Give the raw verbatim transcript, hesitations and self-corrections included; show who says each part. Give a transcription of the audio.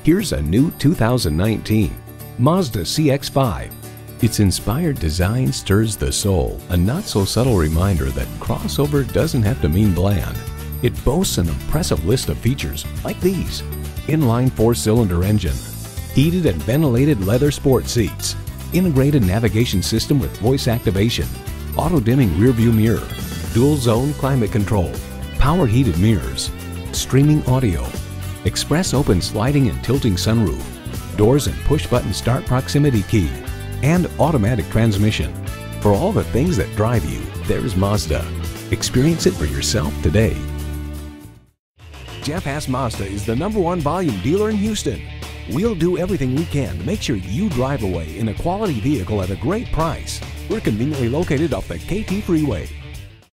Speaker 1: Here's a new two thousand nineteen Mazda C X five. Its inspired design stirs the soul, a not-so-subtle reminder that crossover doesn't have to mean bland. It boasts an impressive list of features like these: inline four-cylinder engine, heated and ventilated leather sport seats, integrated navigation system with voice activation, auto-dimming rearview mirror, dual-zone climate control, power heated mirrors, streaming audio, express open sliding and tilting sunroof, doors and push-button start proximity key, and automatic transmission. For all the things that drive you, there's Mazda. Experience it for yourself today. Jeff Haas Mazda is the number one volume dealer in Houston. We'll do everything we can to make sure you drive away in a quality vehicle at a great price. We're conveniently located off the K T Freeway.